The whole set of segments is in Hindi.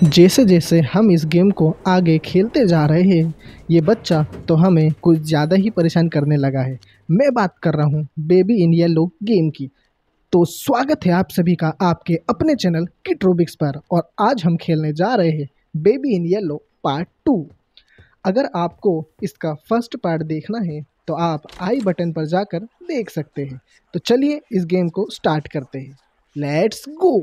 जैसे जैसे हम इस गेम को आगे खेलते जा रहे हैं, ये बच्चा तो हमें कुछ ज़्यादा ही परेशान करने लगा है। मैं बात कर रहा हूँ बेबी इन येलो गेम की। तो स्वागत है आप सभी का आपके अपने चैनल किट्रोबिक्स पर, और आज हम खेलने जा रहे हैं बेबी इन येलो पार्ट 2। अगर आपको इसका फर्स्ट पार्ट देखना है तो आप आई बटन पर जाकर देख सकते हैं। तो चलिए इस गेम को स्टार्ट करते हैं। Let's go.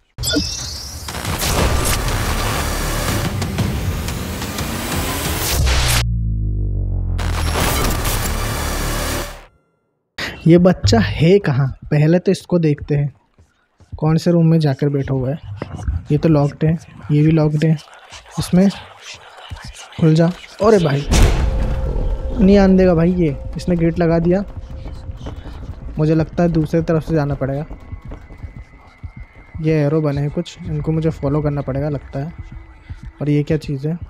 ये बच्चा है कहाँ? पहले तो इसको देखते हैं कौन से रूम में जाकर बैठा हुआ है। ये तो लॉक्ड है, ये भी लॉक्ड है। इसमें खुल जा। अरे भाई नहीं आने देगा भाई, ये इसने गेट लगा दिया। मुझे लगता है दूसरी तरफ से जाना पड़ेगा। ये एरो बने हैं कुछ, इनको मुझे फॉलो करना पड़ेगा लगता है। और ये क्या चीज़ है?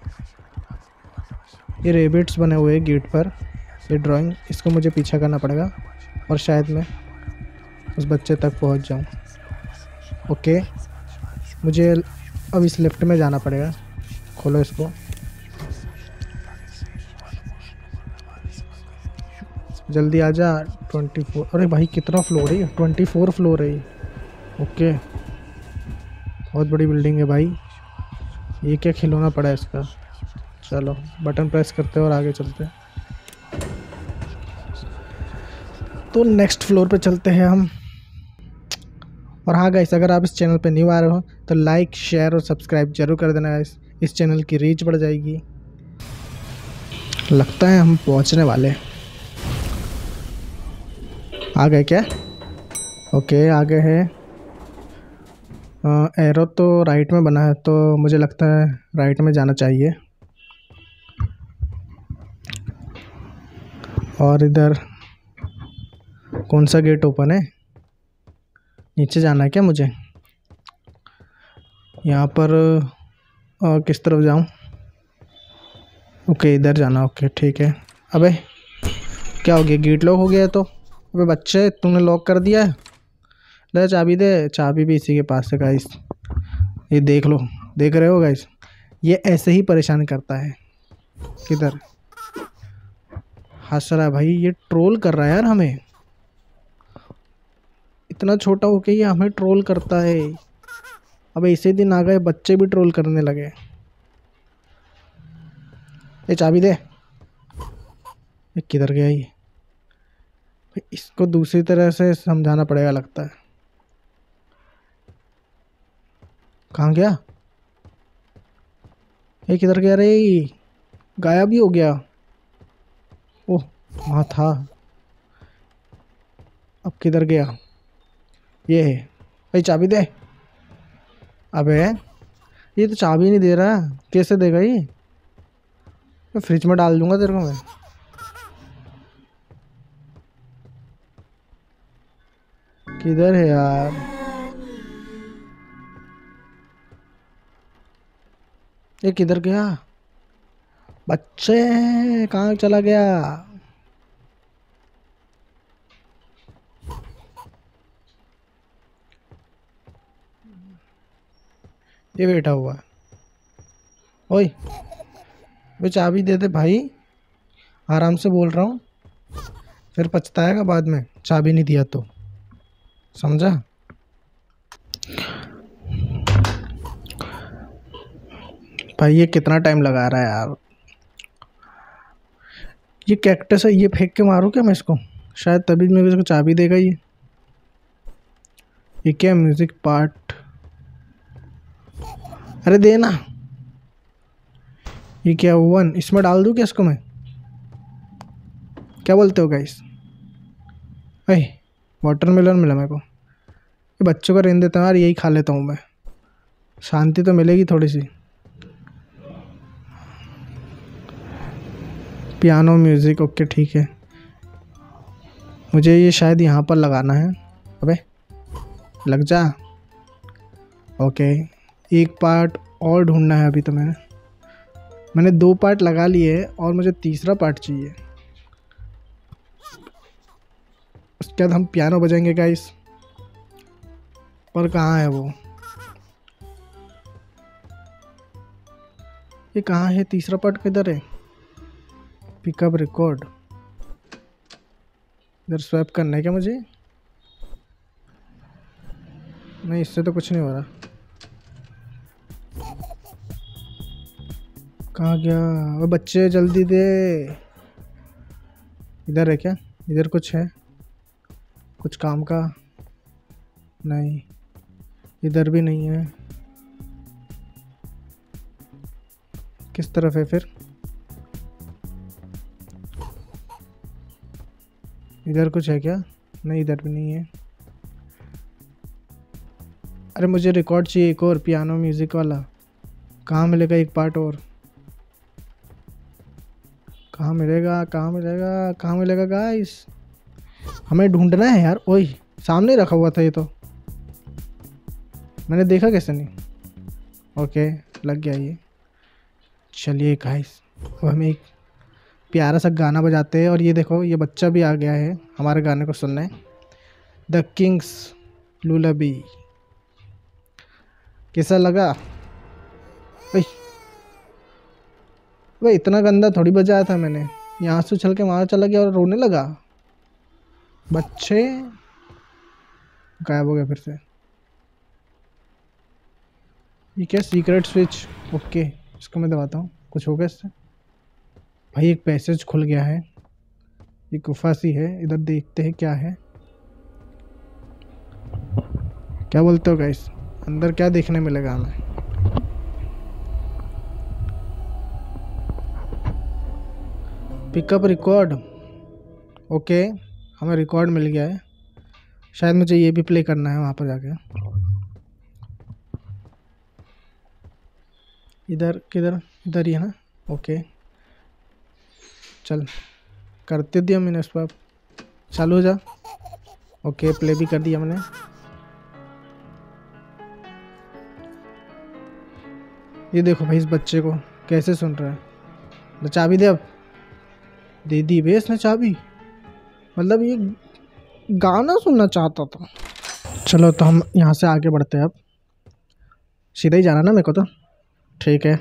ये रेबिट्स बने हुए हैं गेट पर। ये ड्राइंग, इसको मुझे पीछा करना पड़ेगा और शायद मैं उस बच्चे तक पहुंच जाऊं। ओके, मुझे अब इस लिफ्ट में जाना पड़ेगा। खोलो इसको। जल्दी आ जा। 24। अरे भाई कितना फ्लोर है? 24 फ्लोर है ये। ओके, बहुत बड़ी बिल्डिंग है भाई। ये क्या खिलौना पड़ा है इसका? चलो बटन प्रेस करते हैं और आगे चलते हैं। तो नेक्स्ट फ्लोर पे चलते हैं हम। और हाँ गाइस, अगर आप इस चैनल पे न्यू आ रहे हो तो लाइक शेयर और सब्सक्राइब जरूर कर देना गाइस। इस चैनल की रीच बढ़ जाएगी। लगता है हम पहुंचने वाले। आ गए क्या? ओके, आगे है। एरो तो राइट में बना है, तो मुझे लगता है राइट में जाना चाहिए। और इधर कौन सा गेट ओपन है? नीचे जाना है क्या मुझे? यहाँ पर किस तरफ जाऊँ? ओके, इधर जाना। ओके ठीक है। अबे क्या हो गया? गेट लॉक हो गया है तो। अबे बच्चे, तूने लॉक कर दिया है। ले चाबी दे। चाबी भी इसी के पास है गाइस। ये देख लो, देख रहे हो गाइस? ये ऐसे ही परेशान करता है। किधर हंस रहा है भाई? ये ट्रोल कर रहा है यार हमें। इतना छोटा होके ये हमें ट्रोल करता है। अब इसी दिन आ गए बच्चे भी ट्रोल करने लगे। ये चाबी दे। ये किधर गया ये? इसको दूसरी तरह से समझाना पड़ेगा लगता है। कहाँ गया? ये किधर गया रे? गायब ही हो गया। ओह, वहाँ था। अब किधर गया? ये है भाई, चाबी दे। अबे ये तो चाबी नहीं दे रहा। कैसे देगा ये? मैं फ्रिज में डाल दूंगा तेरे को मैं। किधर है यार? ये किधर गया? बच्चे कहाँ चला गया? ये बैठा हुआ है। ओए वे चाबी दे दे भाई, आराम से बोल रहा हूँ। फिर पछताएगा बाद में चाबी नहीं दिया तो। समझा? भाई ये कितना टाइम लगा रहा है यार। ये कैक्टस है, ये फेंक के मारूं क्या मैं इसको? शायद तभी मेरे को चाबी देगा ये क्या म्यूजिक पार्ट? अरे देना। ये क्या ओवन? इसमें डाल दूं क्या इसको मैं? क्या बोलते हो गाइस? अरे वाटरमेलन मिला मेरे को। ये बच्चों का रहने देता हूँ यार, यही खा लेता हूँ मैं। शांति तो मिलेगी थोड़ी सी। पियानो म्यूज़िक, ओके ठीक है। मुझे ये शायद यहाँ पर लगाना है। अबे लग जा। ओके, एक पार्ट और ढूंढना है अभी तो। मैंने 2 पार्ट लगा लिए और मुझे तीसरा पार्ट चाहिए। उसके बाद हम पियानो बजाएंगे गाइस। पर कहाँ है वो? ये कहाँ है? तीसरा पार्ट किधर है? Pickup record. इधर स्वैप करना है क्या मुझे? नहीं, इससे तो कुछ नहीं हो रहा। कहाँ गया? वो बच्चे जल्दी दे। इधर है क्या? इधर कुछ है? कुछ काम का? नहीं, इधर भी नहीं है। किस तरफ है फिर? इधर कुछ है क्या? नहीं, इधर भी नहीं है। अरे मुझे रिकॉर्ड चाहिए एक और, पियानो म्यूजिक वाला। कहाँ मिलेगा एक पार्ट और? कहाँ मिलेगा, कहाँ मिलेगा, कहाँ मिलेगा गाइस? हमें ढूंढना है यार। ओए, सामने रखा हुआ था ये तो, मैंने देखा कैसे नहीं? ओके, लग गया ये। चलिए गाइस, अब हमें एक प्यारा सा गाना बजाते हैं। और ये देखो, ये बच्चा भी आ गया है हमारे गाने को सुनने। The king's lullaby. कैसा लगा? भाई इतना गंदा थोड़ी बजाया था मैंने। यहाँ से उछल के वहाँ चला गया और रोने लगा। बच्चे गायब हो गए फिर से। ये क्या? Secret switch. ओके, इसको मैं दबाता हूँ। कुछ हो गया इससे? भाई एक पैसेज खुल गया है। ये गुफा सी है, इधर देखते हैं क्या है। क्या बोलते हो गाइस? अंदर क्या देखने मिलेगा हमें? Pickup record. ओके, हमें रिकॉर्ड मिल गया है। शायद मुझे ये भी प्ले करना है वहाँ पर जाके। इधर किधर? इधर ही है ना? ओके, चल करते दिया मैंने इस पर। चालू हो जा। ओके, प्ले भी कर दिया मैंने। ये देखो भाई, इस बच्चे को कैसे सुन रहा है। तो चाबी दे अब। दे दी बे इसने चाबी। मतलब ये गाना सुनना चाहता था। चलो तो हम यहाँ से आगे बढ़ते हैं। अब सीधा ही जाना ना मेरे को तो। ठीक है।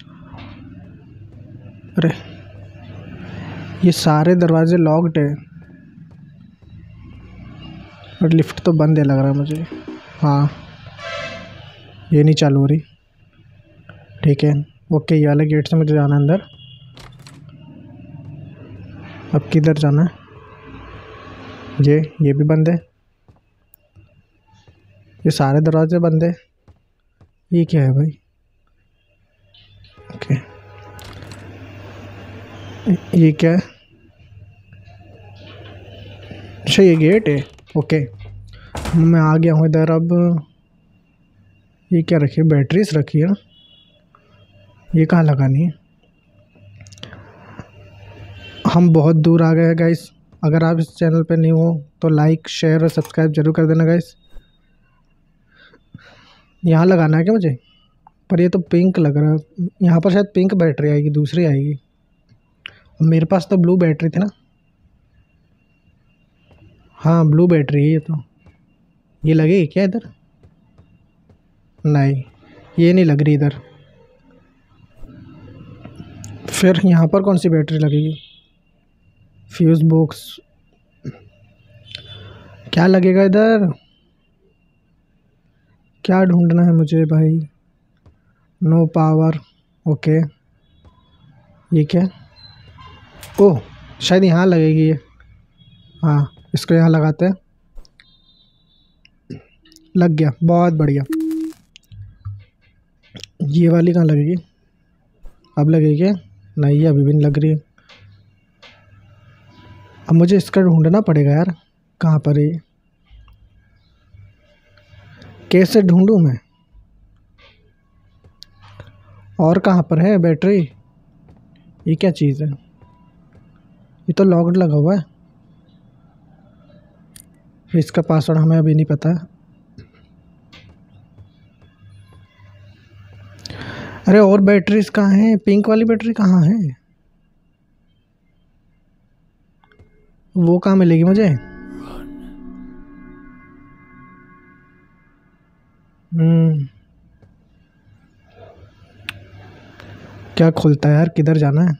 अरे ये सारे दरवाजे लॉक्ड है और लिफ्ट तो बंद है लग रहा है मुझे। हाँ, ये नहीं चालू हो रही। ठीक है, ओके, ये वाले गेट से मुझे जाना है अंदर। अब किधर जाना है? ये भी बंद है। ये सारे दरवाजे बंद है। ये क्या है भाई? ओके, ये क्या है? अच्छा, ये गेट है। ओके, मैं आ गया हूँ इधर। अब ये क्या रखी है? बैटरीज रखी है। ये कहाँ लगानी है? हम बहुत दूर आ गए हैं गाइस। अगर आप इस चैनल पे न्यू हो तो लाइक, शेयर और सब्सक्राइब जरूर कर देना गाइस। यहाँ लगाना है क्या मुझे? पर ये तो पिंक लग रहा है। यहाँ पर शायद पिंक बैटरी आएगी, दूसरी आएगी। मेरे पास तो ब्लू बैटरी थी ना। हाँ, ब्लू बैटरी है ये तो। ये लगेगी क्या इधर? नहीं, ये नहीं लग रही इधर। फिर यहाँ पर कौन सी बैटरी लगेगी? Fuse box. क्या लगेगा इधर? क्या ढूंढना है मुझे भाई? No power. ओके, ये क्या? ओह, शायद यहाँ लगेगी ये। हाँ, इसको यहाँ लगाते हैं। लग गया, बहुत बढ़िया। ये वाली कहाँ लगेगी? अब लगेगी क्या? नहीं, ये अभी भी नहीं लग रही है। अब मुझे इसका ढूंढना पड़ेगा यार। कहाँ पर है ये? कैसे ढूंढूं मैं? और कहाँ पर है बैटरी? ये क्या चीज़ है? ये तो लॉक्ड लगा हुआ है। इसका पासवर्ड हमें अभी नहीं पता। अरे और बैटरीज कहाँ हैं? पिंक वाली बैटरी कहाँ है? वो कहाँ मिलेगी मुझे? क्या खुलता है यार? किधर जाना है?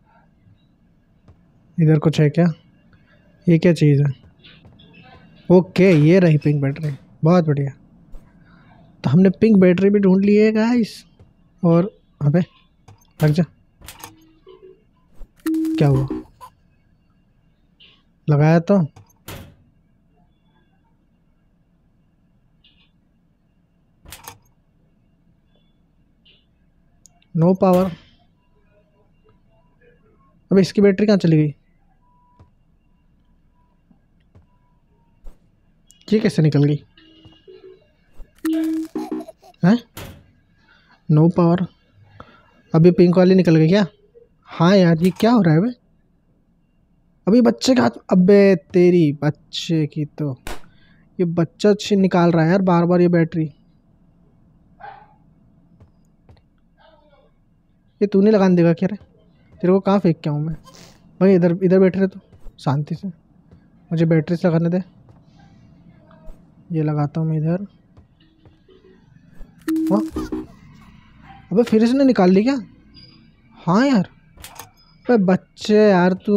इधर कुछ है क्या? ये क्या चीज़ है? ओके, ये रही पिंक बैटरी। बहुत बढ़िया। तो हमने पिंक बैटरी भी ढूंढ ली है गाइस। और अबे लग जा। क्या हुआ? लगाया तो। No power. अब इसकी बैटरी कहाँ चली गई? ये कैसे निकल गई? हैं? No power. अभी पिंक वाली निकल गई क्या? हाँ यार, ये क्या हो रहा है अबे? अभी बच्चे का हाथ। अबे तेरी बच्चे की तो। ये बच्चा अच्छी निकाल रहा है यार बार बार ये बैटरी। ये तूने लगाने देगा क्या रे? तेरे को कहाँ फेंक के आऊँ मैं? भाई इधर इधर बैठ रहे तो शांति से। मुझे बैटरी से लगाने दे। ये लगाता हूँ मैं इधर। वाह। अबे फिर इसने निकाल ली क्या? हाँ यार। अबे बच्चे यार तू।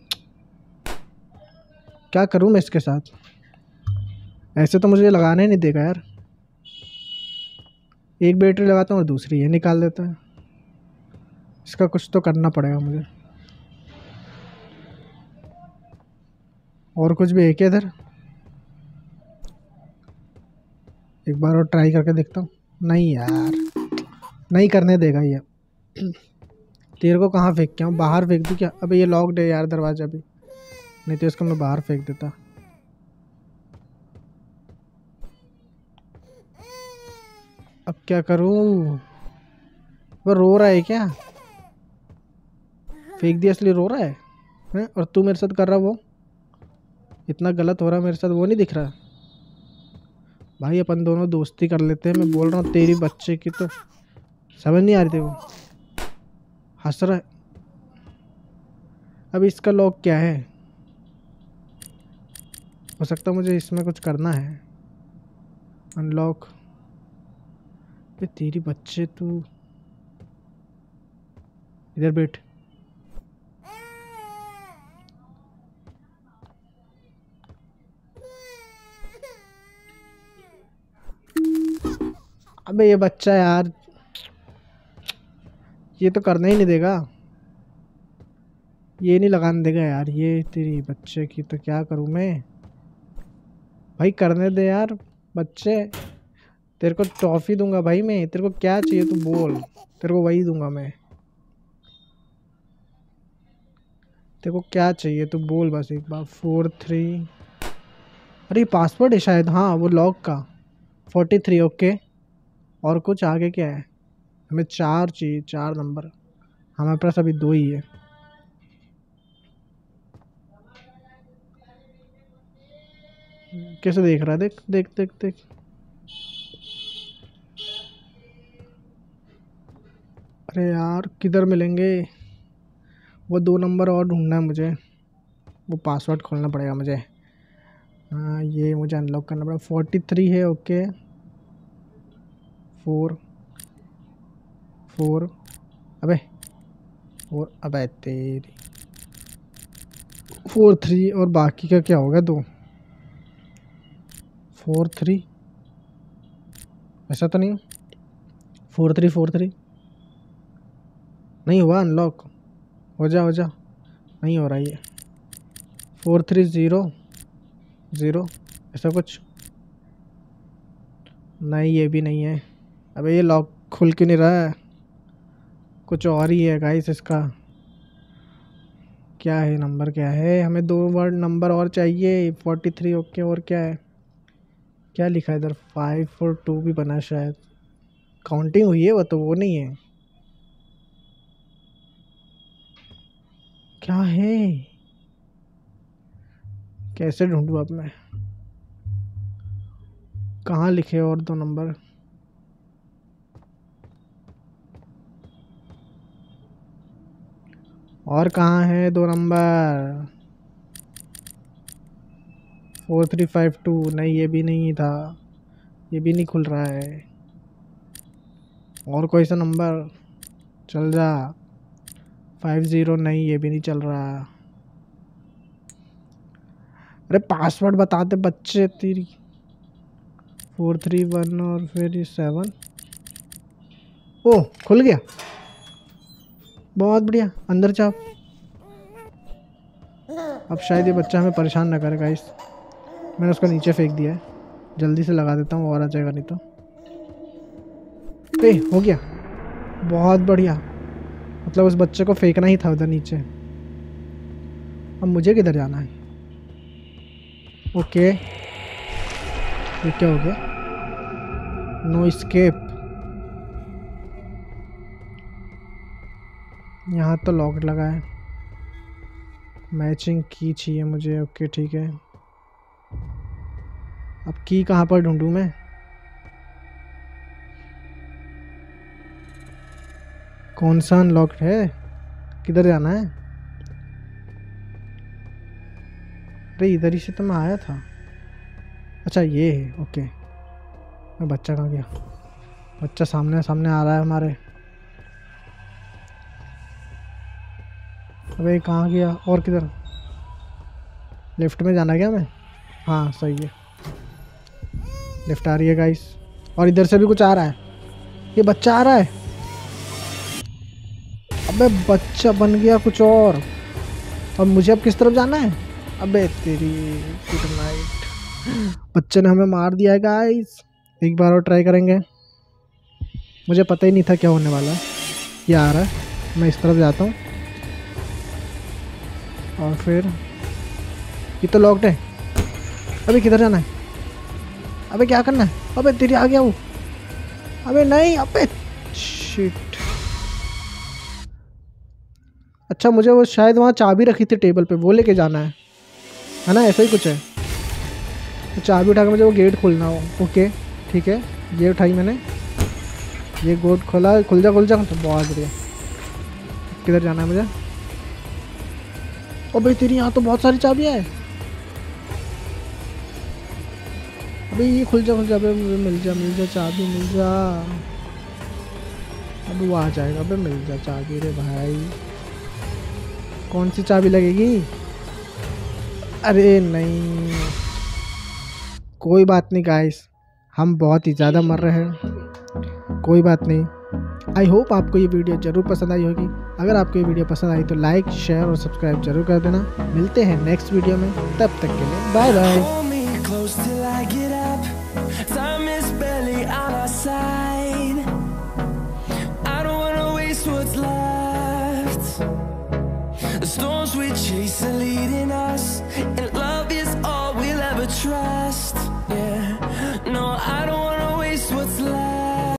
क्या करूँ मैं इसके साथ? ऐसे तो मुझे लगाने ही नहीं देगा यार। एक बैटरी लगाता हूँ और दूसरी ये निकाल देता है। इसका कुछ तो करना पड़ेगा मुझे। और कुछ भी है क्या इधर? एक बार और ट्राई करके देखता हूँ। नहीं यार, नहीं करने देगा ये। तेरे को कहाँ फेंक के आऊँ? बाहर फेंक दूँ क्या? अबे ये लॉक्ड है यार दरवाज़ा भी। नहीं तो इसको मैं बाहर फेंक देता। अब क्या करूँ? वो रो रहा है क्या? फेंक दिया इसलिए रो रहा है? हैं? और तू मेरे साथ कर रहा वो? इतना गलत हो रहा है मेरे साथ, वो नहीं दिख रहा? भाई अपन दोनों दोस्ती कर लेते हैं। मैं बोल रहा हूँ तेरी बच्चे की तो समझ नहीं आ रही थी वो। हंस रहा है। अब इसका लॉक क्या है? हो सकता है मुझे इसमें कुछ करना है। अनलॉक। ये तेरी बच्चे तू इधर बैठ। अबे ये बच्चा यार, ये तो करना ही नहीं देगा। ये नहीं लगाने देगा यार। ये तेरी बच्चे की तो क्या करूं मैं? भाई करने दे यार बच्चे। तेरे को टॉफी दूंगा भाई मैं। तेरे को क्या चाहिए तू बोल। तेरे को वही दूंगा मैं। तेरे को क्या चाहिए तू बोल बस एक बार। 4 3। अरे पासवर्ड है शायद। हाँ वो लॉक का। 43। ओके। और कुछ आगे क्या है? हमें 4 चाहिए, 4 नंबर। हमारे पास अभी 2 ही है। कैसे देख रहा है? देख देख देख देख। अरे यार किधर मिलेंगे? वो 2 नंबर और ढूंढना है मुझे। वो पासवर्ड खोलना पड़ेगा मुझे। हाँ ये मुझे अनलॉक करना पड़ेगा। 43 है। ओके। 4 4। अबे 4। अबे तेरी। 4 3। और बाकी का क्या होगा? 2। 4 3। ऐसा तो नहीं? 4 3 4 3। नहीं हुआ अनलॉक। हो जा हो जा। नहीं हो रहा ये। 4 3 0 0। ऐसा कुछ? नहीं ये भी नहीं है। अबे ये लॉक खुल क्यों नहीं रहा है? कुछ और ही है गाइस इसका। क्या है नंबर? क्या है? हमें 2 वर्ड नंबर और चाहिए। 43। ओके। और क्या है? क्या लिखा है इधर? 5 और 2 भी बना है शायद। काउंटिंग हुई है वो तो, वो नहीं है। क्या है? कैसे ढूंढूं अब मैं? कहाँ लिखे और 2 नंबर? और कहाँ है 2 नंबर? 4352। नहीं ये भी नहीं था। ये भी नहीं खुल रहा है। और कोई सा नंबर? चल जा। 50 नहीं, ये भी नहीं चल रहा। अरे पासवर्ड बता दे बच्चे तेरी। 431 और फिर 7। ओह खुल गया, बहुत बढ़िया। अंदर जाओ। अब शायद ये बच्चा हमें परेशान ना करे गाइस। मैंने उसको नीचे फेंक दिया है, जल्दी से लगा देता हूँ और आ जाएगा नहीं तो। ए हो गया, बहुत बढ़िया। मतलब उस बच्चे को फेंकना ही था उधर नीचे। अब मुझे किधर जाना है? ओके, ये क्या हो गया? No escape. यहाँ तो लॉक लगा है। मैचिंग की चाहिए मुझे। ओके ठीक है, अब की कहाँ पर ढूंढूं मैं? कौन सा अनलॉक्ड है? किधर जाना है? अरे इधर ही से तो मैं आया था। अच्छा ये है, ओके। मैं बच्चा कहाँ गया? बच्चा सामने सामने आ रहा है हमारे। अबे कहाँ गया? और किधर? लिफ्ट में जाना क्या मैं? हाँ सही है, लिफ्ट आ रही है गाइस। और इधर से भी कुछ आ रहा है। ये बच्चा आ रहा है। अबे बच्चा बन गया कुछ और। अब मुझे अब किस तरफ जाना है? अबे तेरी गुड नाइट। बच्चे ने हमें मार दिया है गाइस। एक बार और ट्राई करेंगे। मुझे पता ही नहीं था क्या होने वाला है। ये आ रहा है, मैं इस तरफ जाता हूँ। और फिर ये तो लॉक्ड है। अबे किधर जाना है? अबे क्या करना है? अबे तेरी आ गया वो। अबे नहीं, अबे शिट। अच्छा मुझे वो शायद वहाँ चाबी रखी थी टेबल पे, वो लेके जाना है ना? ऐसा ही कुछ है। तो चाबी उठा के मुझे वो गेट खोलना हो। ओके ठीक है, ये उठाई मैंने। ये गेट खोला, खुल जा खुल जा। तो बहुत बढ़िया। किधर जाना है मुझे? ओ भाई तेरी यहाँ तो बहुत सारी चाबियाँ हैं। अबे ये खुल जा खुल जा। अबे मिल जा चाबी, मिल जा। अब वो आ जाएगा। अबे मिल जा चाबी रे भाई। कौन सी चाबी लगेगी? अरे नहीं, कोई बात नहीं गाइस, हम बहुत ही ज़्यादा मर रहे हैं। कोई बात नहीं। आई होप आपको ये वीडियो ज़रूर पसंद आई होगी। अगर आपको ये वीडियो पसंद आई तो लाइक शेयर और सब्सक्राइब जरूर कर देना। मिलते हैं नेक्स्ट वीडियो में, तब तक के लिए bye bye. The storms we chase are leading us